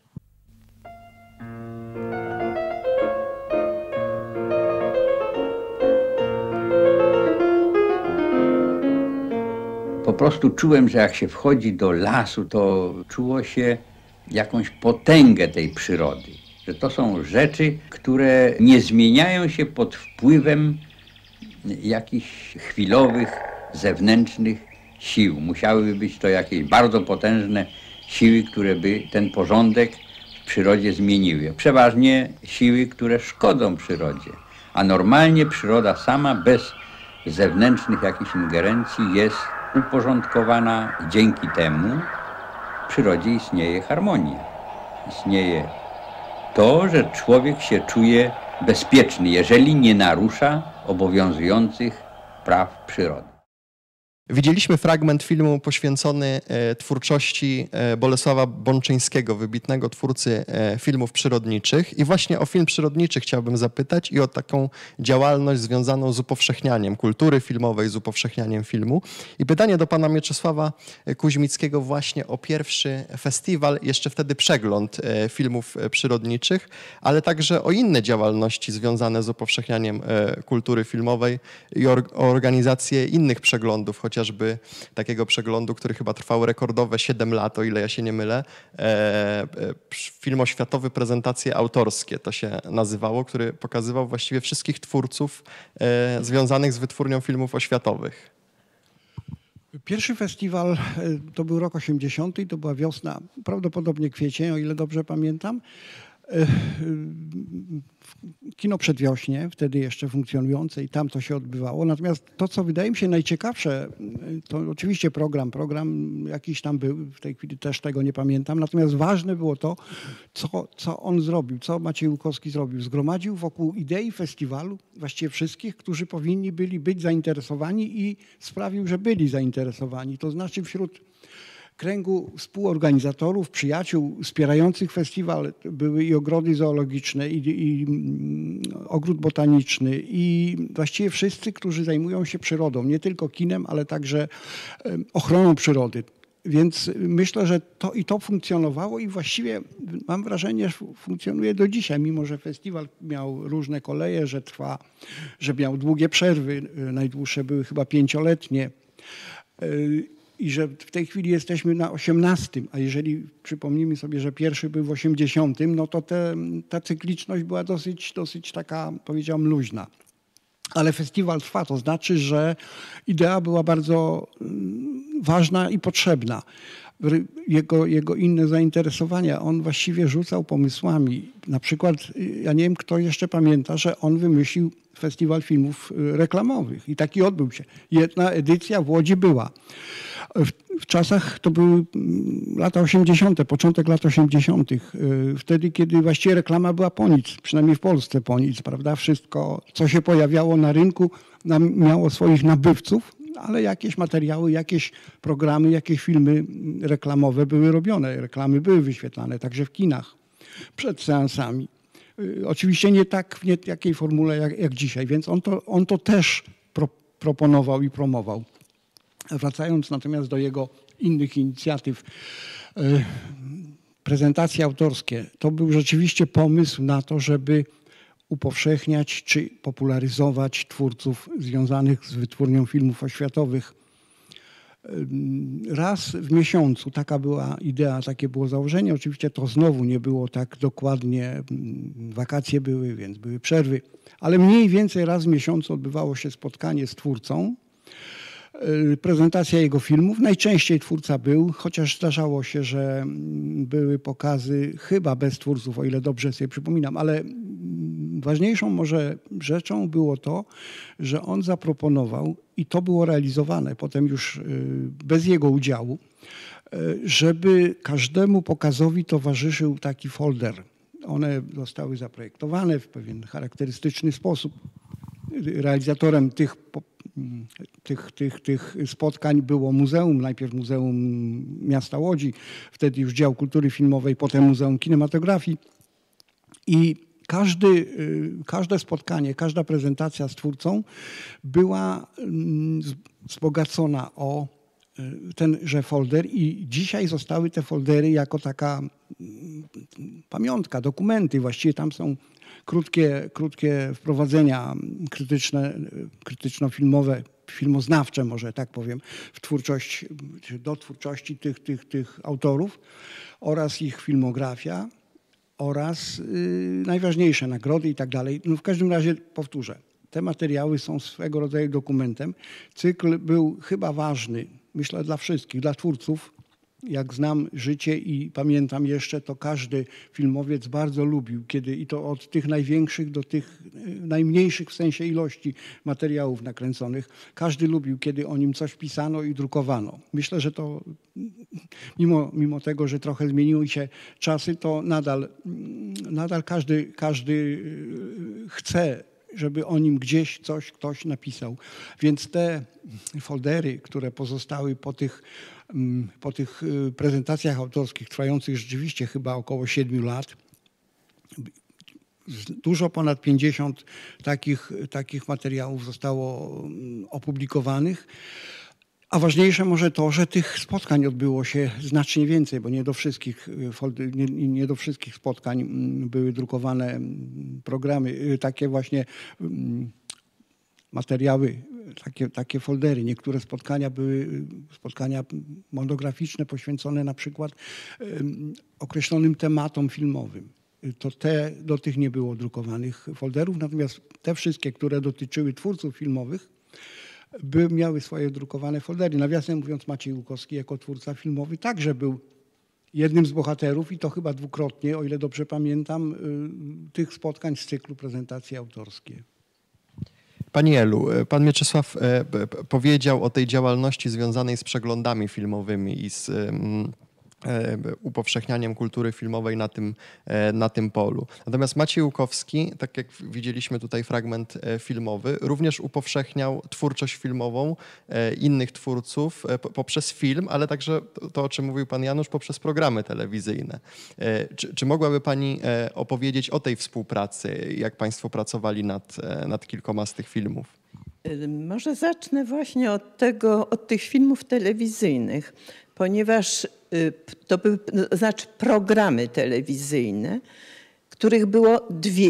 Po prostu czułem, że jak się wchodzi do lasu, to czuło się jakąś potęgę tej przyrody. Że to są rzeczy, które nie zmieniają się pod wpływem jakichś chwilowych, zewnętrznych sił. Musiałyby być to jakieś bardzo potężne siły, które by ten porządek przyrodzie zmieniły. Przeważnie siły, które szkodzą przyrodzie. A normalnie przyroda sama, bez zewnętrznych jakichś ingerencji, jest uporządkowana. Dzięki temu w przyrodzie istnieje harmonia. Istnieje to, że człowiek się czuje bezpieczny, jeżeli nie narusza obowiązujących praw przyrody. Widzieliśmy fragment filmu poświęcony twórczości Bolesława Bączyńskiego, wybitnego twórcy filmów przyrodniczych. I właśnie o film przyrodniczy chciałbym zapytać i o taką działalność związaną z upowszechnianiem kultury filmowej, z upowszechnianiem filmu. I pytanie do pana Mieczysława Kuźmickiego właśnie o pierwszy festiwal, jeszcze wtedy przegląd filmów przyrodniczych, ale także o inne działalności związane z upowszechnianiem kultury filmowej i o organizację innych przeglądów, chociażby takiego przeglądu, który chyba trwał rekordowe 7 lat, o ile ja się nie mylę. Film oświatowy, prezentacje autorskie to się nazywało, który pokazywał właściwie wszystkich twórców związanych z wytwórnią filmów oświatowych. Pierwszy festiwal to był rok 80. i to była wiosna, prawdopodobnie kwiecień, o ile dobrze pamiętam. Kino Przedwiośnie, wtedy jeszcze funkcjonujące, i tam to się odbywało. Natomiast to, co wydaje mi się najciekawsze, to oczywiście program jakiś tam był, w tej chwili też tego nie pamiętam. Natomiast ważne było to, co on zrobił, co Maciej Łukowski zrobił. Zgromadził wokół idei festiwalu właściwie wszystkich, którzy powinni byli być zainteresowani, i sprawił, że byli zainteresowani. To znaczy wśród kręgu współorganizatorów, przyjaciół wspierających festiwal były i ogrody zoologiczne, i ogród botaniczny, i właściwie wszyscy, którzy zajmują się przyrodą, nie tylko kinem, ale także ochroną przyrody. Więc myślę, że to funkcjonowało i właściwie mam wrażenie, że funkcjonuje do dzisiaj, mimo że festiwal miał różne koleje, że miał długie przerwy, najdłuższe były chyba 5-letnie. I że w tej chwili jesteśmy na 18, a jeżeli przypomnimy sobie, że pierwszy był w 80, no to ta cykliczność była dosyć taka, powiedziałbym, luźna. Ale festiwal trwa, to znaczy, że idea była bardzo ważna i potrzebna. Jego inne zainteresowania, on właściwie rzucał pomysłami. Na przykład, ja nie wiem, kto jeszcze pamięta, że on wymyślił festiwal filmów reklamowych i taki odbył się. Jedna edycja w Łodzi była. W czasach, to były lata 80., początek lat 80., wtedy, kiedy właściwie reklama była po nic, przynajmniej w Polsce po nic, prawda? Wszystko, co się pojawiało na rynku, miało swoich nabywców, ale jakieś materiały, jakieś programy, jakieś filmy reklamowe były robione. Reklamy były wyświetlane także w kinach przed seansami. Oczywiście nie tak, w nie takiej formule jak dzisiaj, więc on to też proponował i promował. Wracając natomiast do jego innych inicjatyw, prezentacje autorskie, to był rzeczywiście pomysł na to, żeby upowszechniać czy popularyzować twórców związanych z wytwórnią filmów oświatowych. Raz w miesiącu, taka była idea, takie było założenie. Oczywiście to znowu nie było tak dokładnie, wakacje były, więc były przerwy, ale mniej więcej raz w miesiącu odbywało się spotkanie z twórcą, prezentacja jego filmów. Najczęściej twórca był, chociaż zdarzało się, że były pokazy chyba bez twórców, o ile dobrze sobie przypominam, ale ważniejszą może rzeczą było to, że on zaproponował, i to było realizowane potem już bez jego udziału, żeby każdemu pokazowi towarzyszył taki folder. One zostały zaprojektowane w pewien charakterystyczny sposób. Realizatorem tych spotkań było muzeum, najpierw Muzeum Miasta Łodzi, wtedy już Dział Kultury Filmowej, potem Muzeum Kinematografii. I każde spotkanie, każda prezentacja z twórcą była wzbogacona o tenże folder, i dzisiaj zostały te foldery jako taka pamiątka, dokumenty. Właściwie tam są krótkie wprowadzenia krytyczno-filmowe, filmoznawcze, może tak powiem, do twórczości tych autorów oraz ich filmografia oraz najważniejsze nagrody i tak dalej. No w każdym razie powtórzę, te materiały są swego rodzaju dokumentem. Cykl był chyba ważny, myślę, dla wszystkich, dla twórców, jak znam życie i pamiętam jeszcze, to każdy filmowiec bardzo lubił, i to od tych największych do tych najmniejszych w sensie ilości materiałów nakręconych. Każdy lubił, kiedy o nim coś pisano i drukowano. Myślę, że to mimo tego, że trochę zmieniły się czasy, to nadal każdy chce, żeby o nim gdzieś ktoś napisał. Więc te foldery, które pozostały po tych prezentacjach autorskich, trwających rzeczywiście chyba około 7 lat, dużo ponad 50 takich materiałów zostało opublikowanych. A ważniejsze może to, że tych spotkań odbyło się znacznie więcej, bo nie do wszystkich spotkań były drukowane programy, takie właśnie materiały, takie foldery. Niektóre spotkania były spotkania monograficzne poświęcone na przykład określonym tematom filmowym. Do tych nie było drukowanych folderów, natomiast te wszystkie, które dotyczyły twórców filmowych, miały swoje drukowane foldery. Nawiasem mówiąc, Maciej Łukowski jako twórca filmowy także był jednym z bohaterów i to chyba dwukrotnie, o ile dobrze pamiętam, tych spotkań z cyklu Prezentacje Autorskie. Pani Elu, pan Mieczysław powiedział o tej działalności związanej z przeglądami filmowymi i z upowszechnianiem kultury filmowej na tym polu. Natomiast Maciej Łukowski, tak jak widzieliśmy tutaj fragment filmowy, również upowszechniał twórczość filmową innych twórców poprzez film, ale także to, o czym mówił pan Janusz, poprzez programy telewizyjne. Czy mogłaby pani opowiedzieć o tej współpracy, jak państwo pracowali nad kilkoma z tych filmów? Może zacznę właśnie od tych filmów telewizyjnych, ponieważ to były programy telewizyjne, których było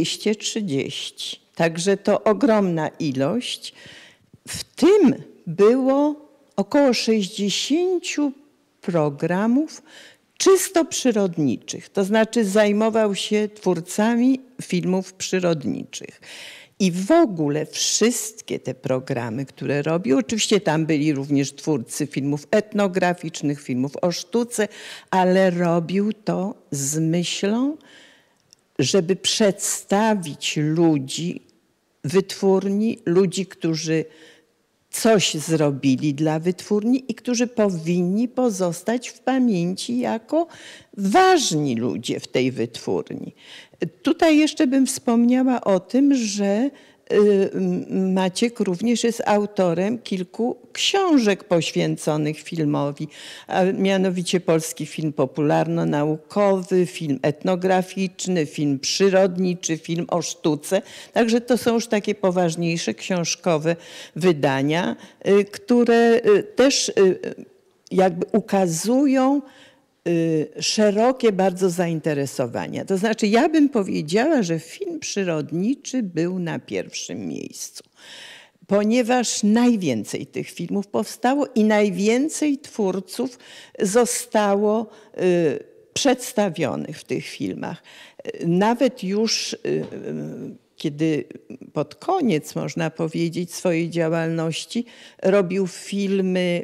230. Także to ogromna ilość. W tym było około 60 programów czysto przyrodniczych. To znaczy zajmował się twórcami filmów przyrodniczych. I w ogóle wszystkie te programy, które robił, oczywiście tam byli również twórcy filmów etnograficznych, filmów o sztuce, ale robił to z myślą, żeby przedstawić ludzi, wytwórni, ludzi, którzy coś zrobili dla wytwórni i którzy powinni pozostać w pamięci jako ważni ludzie w tej wytwórni. Tutaj jeszcze bym wspomniała o tym, że Maciek również jest autorem kilku książek poświęconych filmowi, a mianowicie polski film popularno-naukowy, film etnograficzny, film przyrodniczy, film o sztuce. Także to są już takie poważniejsze książkowe wydania, które też jakby ukazują szerokie bardzo zainteresowania. To znaczy ja bym powiedziała, że film przyrodniczy był na pierwszym miejscu, ponieważ najwięcej tych filmów powstało i najwięcej twórców zostało przedstawionych w tych filmach. Nawet już kiedy pod koniec, można powiedzieć, swojej działalności robił filmy,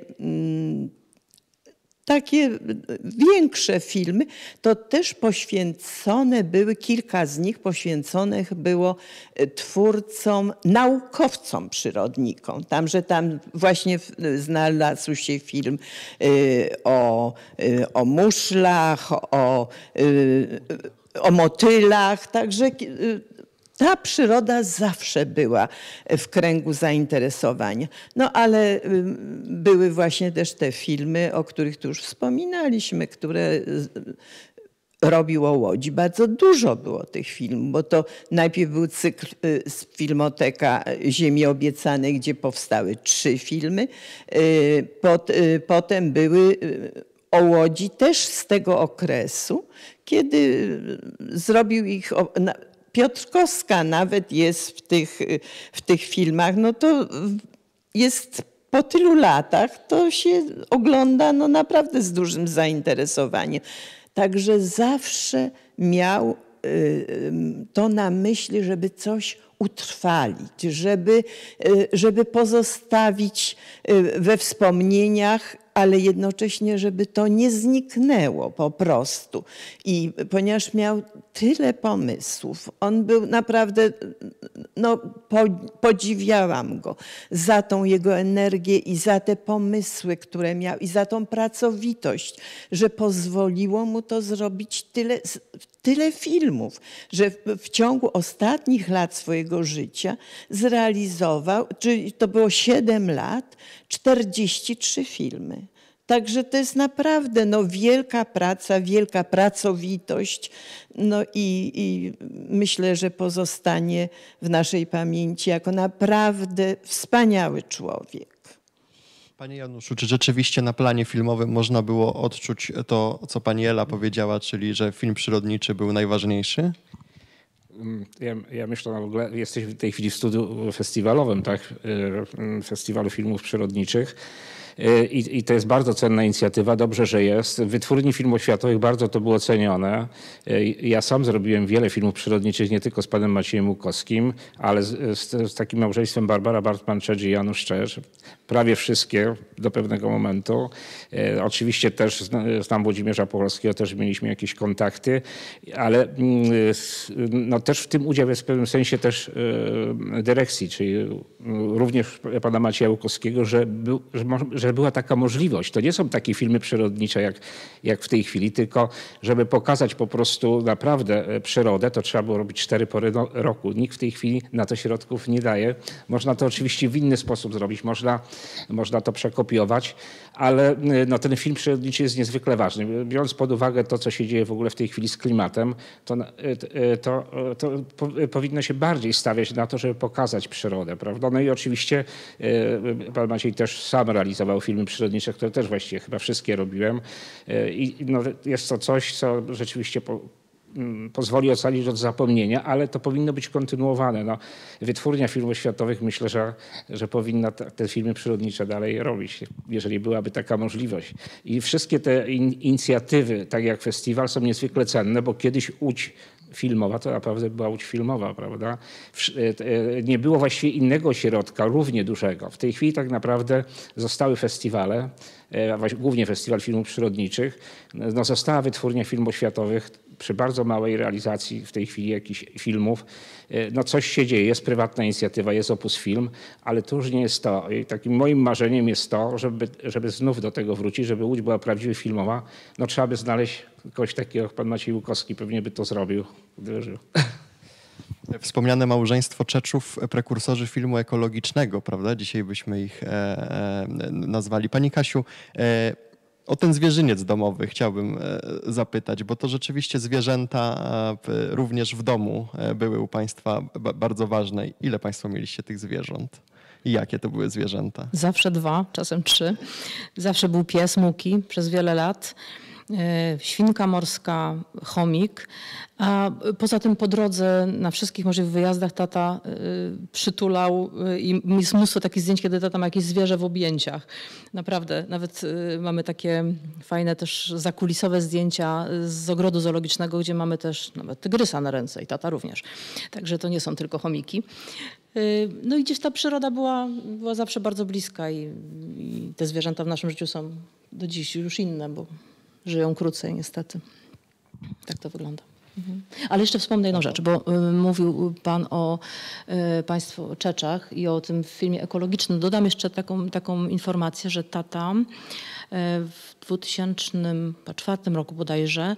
takie większe filmy, to też poświęcone były, kilka z nich poświęconych było twórcom, naukowcom przyrodnikom. Tam właśnie znalazł się film o muszlach, o motylach, także ta przyroda zawsze była w kręgu zainteresowania. No ale były właśnie też te filmy, o których tu już wspominaliśmy, które robił o Łodzi. Bardzo dużo było tych filmów, bo to najpierw był cykl Filmoteka Ziemi Obiecanej, gdzie powstały 3 filmy. Potem były o Łodzi też z tego okresu, kiedy zrobił ich... Piotrkowska nawet jest w tych filmach, no to jest po tylu latach, to się ogląda no naprawdę z dużym zainteresowaniem. Także zawsze miał to na myśli, żeby coś utrwalić, żeby pozostawić we wspomnieniach ale jednocześnie, żeby to nie zniknęło po prostu. I ponieważ miał tyle pomysłów, on był naprawdę, no podziwiałam go za tą jego energię i za te pomysły, które miał i za tą pracowitość, że pozwoliło mu to zrobić tyle filmów, że w ciągu ostatnich lat swojego życia zrealizował, czyli to było 7 lat, 43 filmy. Także to jest naprawdę no, wielka praca, wielka pracowitość. No i myślę, że pozostanie w naszej pamięci jako naprawdę wspaniały człowiek. Panie Januszu, czy rzeczywiście na planie filmowym można było odczuć to, co pani Ela powiedziała, czyli że film przyrodniczy był najważniejszy? Ja myślę, w ogóle jesteśmy w tej chwili w studiu festiwalowym, tak? Festiwalu Filmów Przyrodniczych. I to jest bardzo cenna inicjatywa, dobrze, że jest. W Wytwórni Filmów Światowych bardzo to było cenione. Ja sam zrobiłem wiele filmów przyrodniczych, nie tylko z panem Maciejem Łukowskim, ale z takim małżeństwem Barbara Bartman-Czedź i Janusz Szczerz. Prawie wszystkie do pewnego momentu. Oczywiście też znam Włodzimierza Pochorskiego, też mieliśmy jakieś kontakty, ale no, też w tym udział jest w pewnym sensie też dyrekcji, czyli również pana Macieja Łukowskiego, że była taka możliwość. To nie są takie filmy przyrodnicze jak w tej chwili, tylko żeby pokazać po prostu naprawdę przyrodę, to trzeba było robić 4 pory roku. Nikt w tej chwili na to środków nie daje. Można to oczywiście w inny sposób zrobić, można to przekopiować, ale no, ten film przyrodniczy jest niezwykle ważny. Biorąc pod uwagę to, co się dzieje w ogóle w tej chwili z klimatem, to powinno się bardziej stawiać na to, żeby pokazać przyrodę, prawda? No i oczywiście pan Maciej też sam realizował filmy przyrodnicze, które też właściwie chyba wszystkie robiłem. I no, jest to coś, co rzeczywiście pozwoli ocalić od zapomnienia, ale to powinno być kontynuowane. No, Wytwórnia Filmów Światowych myślę, że powinna te filmy przyrodnicze dalej robić, jeżeli byłaby taka możliwość. I wszystkie te inicjatywy, tak jak festiwal, są niezwykle cenne, bo kiedyś Łódź filmowa to naprawdę była Łódź filmowa, prawda? Nie było właściwie innego ośrodka, równie dużego. W tej chwili tak naprawdę zostały festiwale, głównie Festiwal Filmów Przyrodniczych. No, została Wytwórnia Filmów Światowych przy bardzo małej realizacji w tej chwili jakichś filmów. No coś się dzieje, jest prywatna inicjatywa, jest Opus Film, ale to już nie jest to. I takim moim marzeniem jest to, żeby znów do tego wrócić, żeby Łódź była prawdziwie filmowa. No trzeba by znaleźć kogoś takiego, jak pan Maciej Łukowski pewnie by to zrobił, gdyby żył. Wspomniane małżeństwo Czeczów, prekursorzy filmu ekologicznego, prawda? Dzisiaj byśmy ich nazwali. Pani Kasiu, o ten zwierzyniec domowy chciałbym zapytać, bo to rzeczywiście zwierzęta również w domu były u państwa bardzo ważne. Ile państwo mieliście tych zwierząt? I jakie to były zwierzęta? Zawsze 2, czasem 3. Zawsze był pies Muki przez wiele lat. Świnka morska, chomik, a poza tym po drodze na wszystkich możliwych wyjazdach tata przytulał i jest mnóstwo takich zdjęć, kiedy tata ma jakieś zwierzę w objęciach. Naprawdę, nawet mamy takie fajne też zakulisowe zdjęcia z ogrodu zoologicznego, gdzie mamy też nawet tygrysa na ręce i tata również. Także to nie są tylko chomiki. No i gdzieś ta przyroda była zawsze bardzo bliska i te zwierzęta w naszym życiu są do dziś już inne, bo żyją krócej niestety. Tak to wygląda. Ale jeszcze wspomnę jedną rzecz, bo mówił pan o państwu Czeczach i o tym filmie ekologicznym. Dodam jeszcze taką informację, że tata w 2004 roku bodajże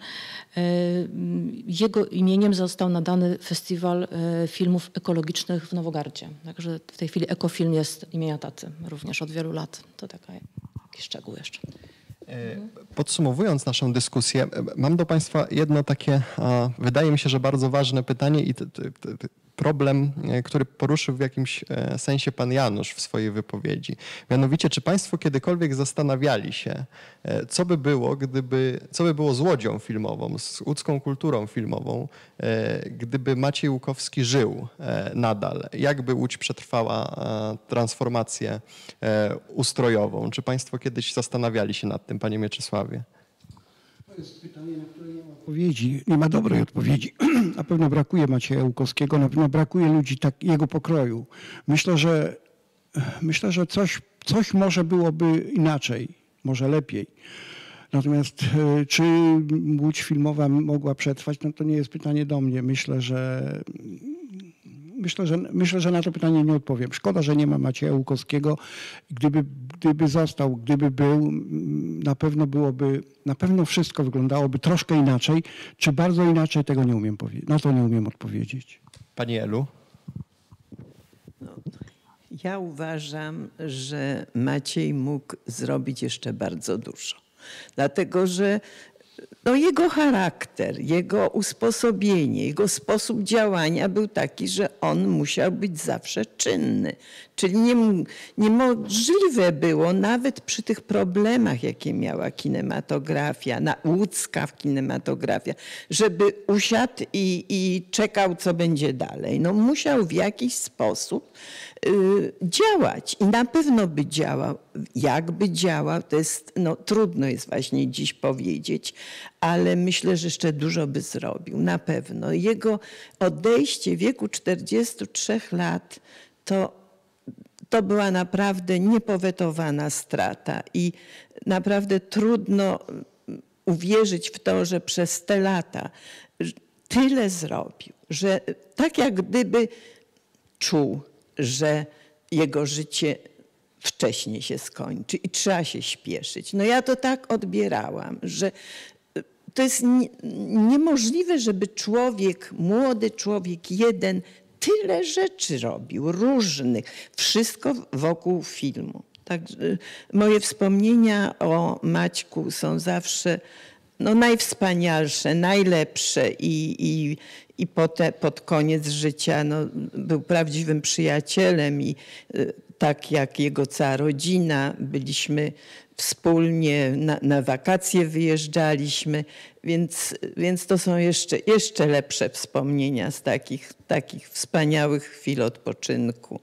jego imieniem został nadany Festiwal Filmów Ekologicznych w Nowogardzie. Także w tej chwili Ekofilm jest imienia taty również od wielu lat. To taki szczegół jeszcze. Podsumowując naszą dyskusję, mam do państwa jedno takie, wydaje mi się, że bardzo ważne pytanie i problem, który poruszył w jakimś sensie pan Janusz w swojej wypowiedzi. Mianowicie, czy państwo kiedykolwiek zastanawiali się, co by było z Łodzią filmową, z łódzką kulturą filmową, gdyby Maciej Łukowski żył nadal? Jakby Łódź przetrwała transformację ustrojową? Czy państwo kiedyś zastanawiali się nad tym, panie Mieczysławie? To jest pytanie, na które nie ma odpowiedzi. Nie ma dobrej odpowiedzi. Na pewno brakuje Macieja Łukowskiego, na pewno brakuje ludzi jego pokroju. Myślę, że coś może byłoby inaczej. może lepiej. Natomiast czy Łódź filmowa mogła przetrwać, no to nie jest pytanie do mnie. Myślę, że na to pytanie nie odpowiem. Szkoda, że nie ma Macieja Łukowskiego. Gdyby został, gdyby był, na pewno wszystko wyglądałoby troszkę inaczej. Czy bardzo inaczej, tego nie umiem powiedzieć. Na to nie umiem odpowiedzieć. Pani Elu? Ja uważam, że Maciej mógł zrobić jeszcze bardzo dużo. Dlatego, że jego charakter, jego usposobienie, jego sposób działania był taki, że on musiał być zawsze czynny. Czyli niemożliwe było nawet przy tych problemach, jakie miała kinematografia, łódzka kinematografia, żeby usiadł i czekał, co będzie dalej. No, musiał w jakiś sposób działać i na pewno by działał. Jak by działał, to jest, trudno jest właśnie dziś powiedzieć, ale myślę, że jeszcze dużo by zrobił, na pewno. Jego odejście w wieku 43 lat to była naprawdę niepowetowana strata i naprawdę trudno uwierzyć w to, że przez te lata tyle zrobił, że tak jak gdyby czuł, że jego życie wcześniej się skończy i trzeba się śpieszyć. No ja to tak odbierałam, że to jest niemożliwe, żeby młody człowiek jeden tyle rzeczy robił, różnych, wszystko wokół filmu. Tak, moje wspomnienia o Maćku są zawsze najwspanialsze, najlepsze i pod koniec życia był prawdziwym przyjacielem i tak jak jego cała rodzina, byliśmy wspólnie, na wakacje wyjeżdżaliśmy, więc to są jeszcze lepsze wspomnienia z takich wspaniałych chwil odpoczynku.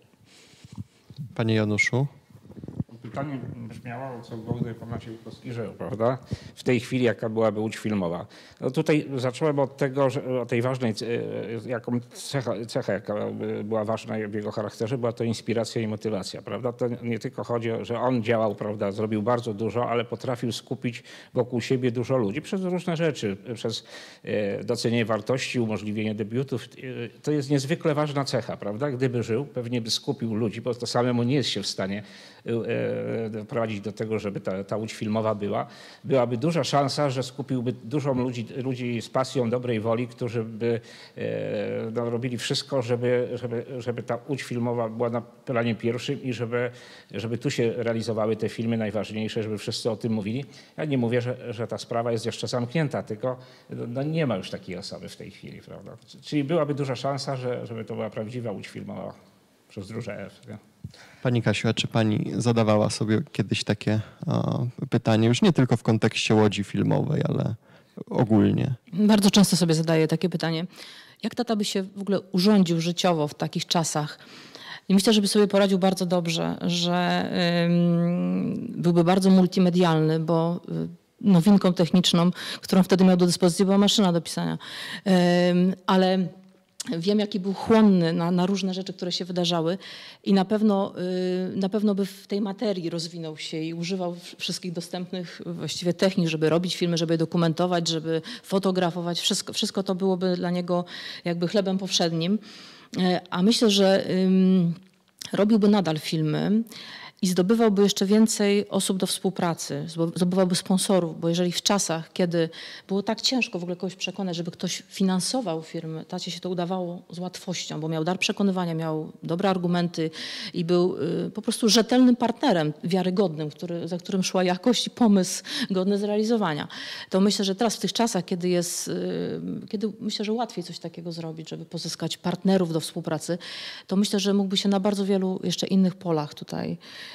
Panie Januszu? Pytanie brzmiało, co Gołdy pan Maciej Łukowski żył, prawda? W tej chwili, jaka byłaby Łódź filmowa. No tutaj zacząłem od tego, że o tej ważnej, jaką cechę, jaka była ważna w jego charakterze, była to inspiracja i motywacja, prawda? To nie tylko chodzi o, że on działał, prawda, zrobił bardzo dużo, ale potrafił skupić wokół siebie dużo ludzi przez różne rzeczy, przez docenienie wartości, umożliwienie debiutów. To jest niezwykle ważna cecha, prawda? Gdyby żył, pewnie by skupił ludzi, bo to samemu nie jest się w stanie doprowadzić do tego, żeby ta Łódź filmowa byłaby duża szansa, że skupiłby dużo ludzi z pasją, dobrej woli, którzy by robili wszystko, żeby ta Łódź filmowa była na planie pierwszym i żeby tu się realizowały te filmy najważniejsze, żeby wszyscy o tym mówili. Ja nie mówię, że ta sprawa jest jeszcze zamknięta, tylko nie ma już takiej osoby w tej chwili, prawda? Czyli byłaby duża szansa, żeby to była prawdziwa Łódź filmowa przez duże F. Nie? Pani Kasiu, a czy pani zadawała sobie kiedyś takie pytanie, już nie tylko w kontekście Łodzi filmowej, ale ogólnie? Bardzo często sobie zadaję takie pytanie. Jak tata by się w ogóle urządził życiowo w takich czasach? I myślę, żeby sobie poradził bardzo dobrze, że byłby bardzo multimedialny, bo nowinką techniczną, którą wtedy miał do dyspozycji, była maszyna do pisania. Ale wiem, jaki był chłonny na różne rzeczy, które się wydarzały i na pewno by w tej materii rozwinął się i używał wszystkich dostępnych właściwie technik, żeby robić filmy, żeby je dokumentować, żeby fotografować. Wszystko to byłoby dla niego jakby chlebem powszednim. A myślę, że robiłby nadal filmy i zdobywałby jeszcze więcej osób do współpracy, zdobywałby sponsorów, bo jeżeli w czasach, kiedy było tak ciężko w ogóle kogoś przekonać, żeby ktoś finansował firmy, tacie się to udawało z łatwością, bo miał dar przekonywania, miał dobre argumenty i był po prostu rzetelnym partnerem, wiarygodnym, za którym szła jakość i pomysł godny zrealizowania. To myślę, że teraz w tych czasach, kiedy myślę, że łatwiej coś takiego zrobić, żeby pozyskać partnerów do współpracy, to myślę, że mógłby się na bardzo wielu jeszcze innych polach tutaj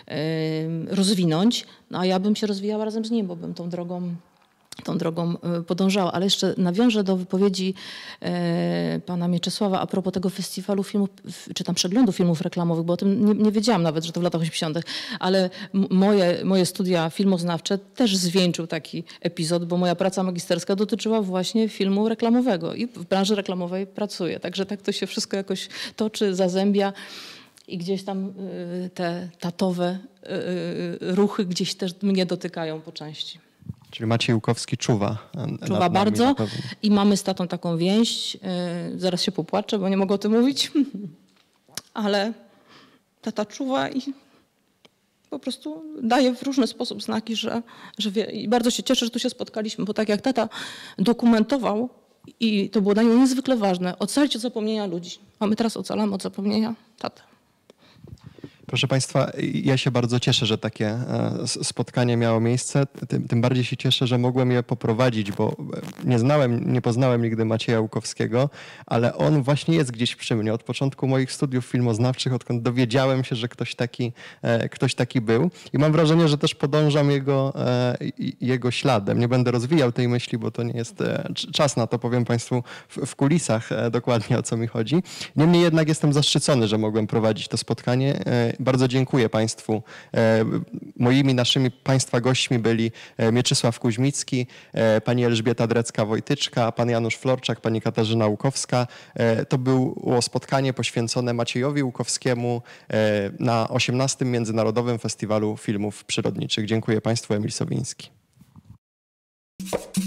rozwinąć, no a ja bym się rozwijała razem z nim, bo bym tą drogą podążała. Ale jeszcze nawiążę do wypowiedzi pana Mieczysława a propos tego festiwalu filmów, czy tam przeglądu filmów reklamowych, bo o tym nie wiedziałam nawet, że to w latach 80., ale moje studia filmoznawcze też zwieńczył taki epizod, bo moja praca magisterska dotyczyła właśnie filmu reklamowego i w branży reklamowej pracuję. Także tak to się wszystko jakoś toczy, zazębia. i gdzieś tam te tatowe ruchy gdzieś też mnie dotykają po części. Czyli Maciej Łukowski czuwa. Czuwa bardzo i mamy z tatą taką więź. Zaraz się popłaczę, bo nie mogę o tym mówić, ale tata czuwa i po prostu daje w różny sposób znaki, że wie. I bardzo się cieszę, że tu się spotkaliśmy, bo tak jak tata dokumentował i to było dla niego niezwykle ważne, ocalić od zapomnienia ludzi, a my teraz ocalamy od zapomnienia taty. Proszę Państwa, ja się bardzo cieszę, że takie spotkanie miało miejsce. Tym bardziej się cieszę, że mogłem je poprowadzić, bo nie poznałem nigdy Macieja Łukowskiego, ale on właśnie jest gdzieś przy mnie od początku moich studiów filmoznawczych, odkąd dowiedziałem się, że ktoś taki był. I mam wrażenie, że też podążam jego śladem. Nie będę rozwijał tej myśli, bo to nie jest czas na to, powiem Państwu w kulisach dokładnie, o co mi chodzi. Niemniej jednak jestem zaszczycony, że mogłem prowadzić to spotkanie. Bardzo dziękuję Państwu. Naszymi Państwa gośćmi byli Mieczysław Kuźmicki, pani Elżbieta Drecka-Wojtyczka, pan Janusz Florczak, pani Katarzyna Łukowska. To było spotkanie poświęcone Maciejowi Łukowskiemu na 18. Międzynarodowym Festiwalu Filmów Przyrodniczych. Dziękuję Państwu, Emil Sowiński.